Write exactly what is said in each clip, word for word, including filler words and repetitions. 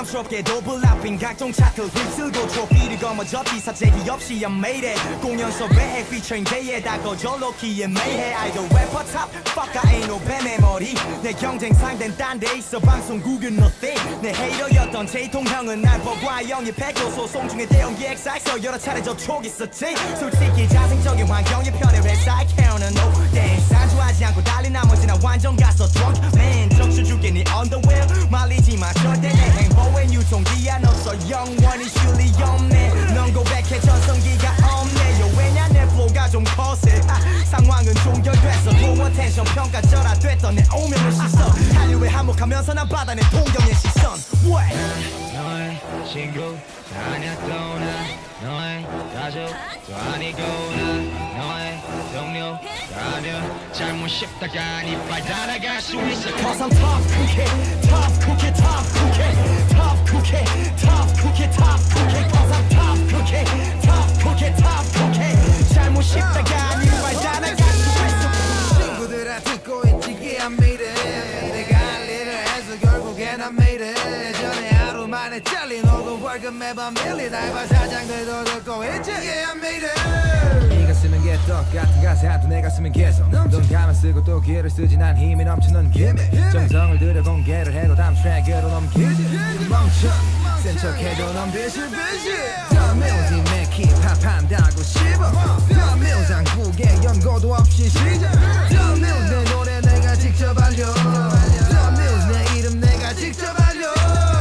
유감스럽게도 불납빈 각종 차트 휩쓸고 트로피를 거머쥐 사재기 없이 I made it 공연 섭외해 featuring 대에다 거절놓기에 매해 아이돌 래퍼 탑 fuck I ain't no 뱀의 머리 내 경쟁 상대는 딴 데 있어 방송국은 nothing 내 헤이터였던 제이통형은 날 보고 영입했고 소송 중에 대형 기획사에서 여러 차례 접촉했었지 솔직히 자생적인 환경에 편해 회사에 캐어는 no thanks 산주하지 않고 달린 나머지 나 완전 가서 drunk man 적셔줄게 네 underwear 말리지마 절대 내 행복엔 유통기야 너서 영원히 쉴리 없네 넌 고백해 전성기가 없네 왜냐 내 flow가 좀 거세 상황은 종결됐어 도어 텐션 평가절하됐던 내 오명을 씻어 한류에 한몫하면서 난 받아 내 동경의 시선 What? 너의 친구 아니었구나 너의 가족도 아니구나 너의 동료 아니야 잘못 싶다가 이빨 달아갈 수 있어 Cause I'm tough cookie tough cookie tough cookie tough cookie tough cookie tough cookie Cause I'm tough cookie tough cookie tough cookie 잘못 싶다가 이빨 달아갈 수 있어 친구들아 듣고 있지 yeah I made it 내가 할 일을 해서 결국엔 I made it 전에 하루 만에 잘린 오금 월급 매번 밀린 알바 사장들도 듣고 있지 yeah I made it 네가 쓰면 개떡 같은 가사도 내가 쓰면 계속 넌 가만 쓰고 또 기회를 쓰지 난 힘이 넘치는 기믹 정성을 들여 공개를 해도 다음 트랙으로 넘기지 멍청 센 척해도 넌 비실비실 더 뮤직 맥 힙합 한다고 씹어 더 뮤직 한국에 연고도 없이 시작 더 뮤직 내 노래 내가 직접 알려 더 뮤직 내 이름 내가 직접 알려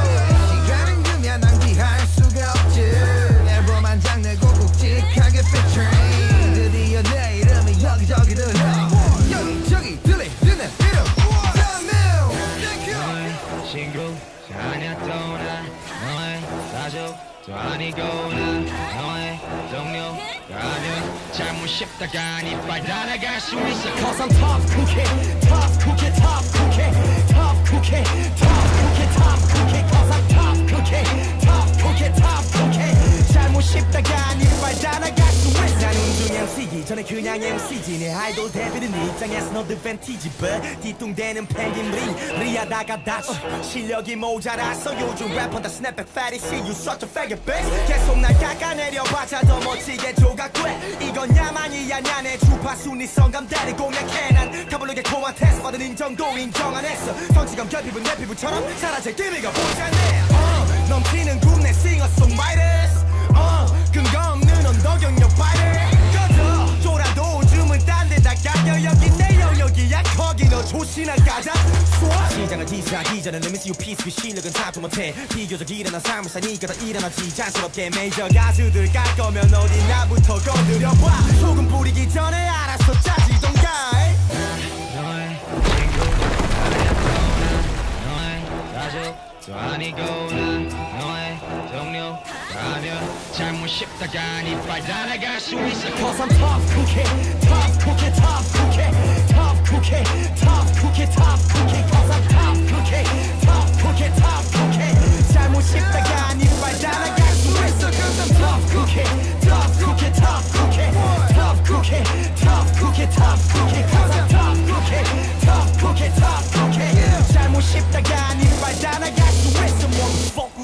시간은 그냥 낭비할 수가 없지 앨범 한 장 내고 굵직하게 featuring 드디어 내 이름이 여기저기 들려 여기저기 들리는 이름 더 뮤직 너의 친구 아니었구나 너의 가족도 아니구나 너의 동료 아니야 잘못 싶다가 이빨 달아갈 수 있어 Cause I'm tough cookie tough cookie tough cookie tough cookie tough cookie tough cookie Cause I'm tough cookie tough cookie tough cookie 잘못 싶다가 이빨 달아갈 수 있어 난 운중 엠씨기 전에 그냥 엠씨지 내 아이돌 데뷔는 네 입장에서 너 advantage but 뒤뚱대는 펭귄 리하다가 다쳐 실력이 모자라서 요즘 래퍼 다 스냅백 패티시 You such a faggot bitch 계속 날 깎아내려봐자 더 멋지게 조각돼 이건 야만이 아냐 내 주파수 네 성감 대리 공략해 난 타블로게 코한 테스트 받은 인정도 인정 안 했어 성취감 결핍은 내 피부처럼 사라질 기미가 보이잖아 uh, 넘치는 국내 싱어송라이터스 uh, 근거 없는 언더 경력 파이터 꺼져 쫄아도 오줌은 딴 데다 깎여 여기 내 영역이야 거기 너 조시나 가자 쏘아 시장을 지시하기 전에 Let me see you piece 그 실력은 잡도 못해 비교적 일어난 삶을 사니까 더 일어나지 자연스럽게 메이저 가수들 깔 거면 어디 나부터 건드려봐 소금 뿌리기 전에 알아서 짜지던가 너의 친구 아니었구나 너의 가족도 아니구나 너의 동료 아니야 잘못 싶다가 이빨 달아갈 수 있어 Cause I'm tough cookie tough cookie tough cookie tough cookie tough cookie tough cookie Cause I'm tough cookie tough cookie tough cookie 잘못 싶다가 이빨 달아갈 수 있어 Cause I'm tough cookie tough cookie tough cookie tough cookie tough cookie tough cookie Cause I'm tough cookie tough cookie tough cookie 잘못 싶다가 이빨 달아갈 수 있어 motherfucker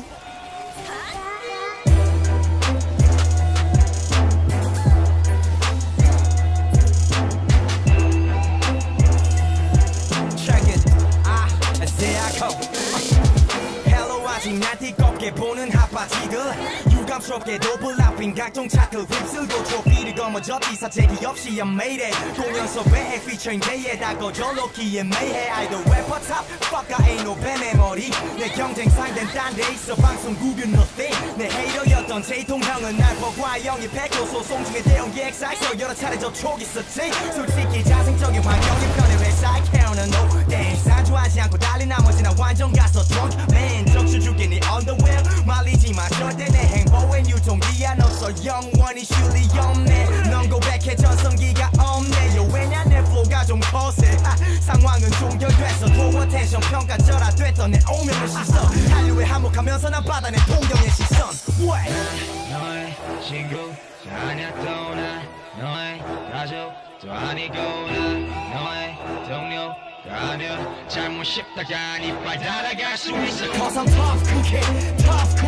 아직 날 띠껍게 보는 핫바지들 유감스럽게도 불납빈 각종 차트 휩쓸고 트로피를 거머쥐 사재기 없이 I made it 공연 섭외해 featuring 대에다 거절놓기에 매해 아이돌 래퍼 탑 fuck I ain't no 뱀의 머리 내 경쟁 상대는 딴 데 있어 방송국은 nothing 내 헤이터였던 제이통형은 날 보고 영입했고 소송 중에 대형 기획사에서 여러 차례 접촉했었지 솔직히 자생적인 환경에 편해 회사에 캐어는 no thanks 산주하지 않고 달린 나머지 나 완전 가서 drunk man 적셔줄게 네 underwear 말리지마 절대 내 행복엔 유통기야 너서 영원히 쉴리 없네 넌 고백해 전성기가 없네 왜냐 내 flow가 좀 거세 상황은 종결됐어 도어 텐션 평가절하됐던 내 오명을 씻어 한류에 한몫하면서 난 받아 내 동경의 시선 What? 너의 친구 아니었구나 너의 가족도 아니구나 너의 동료 아니야 잘못 싶다간 이빨 달아갈 수 있어 Cause I'm tough cookie, tough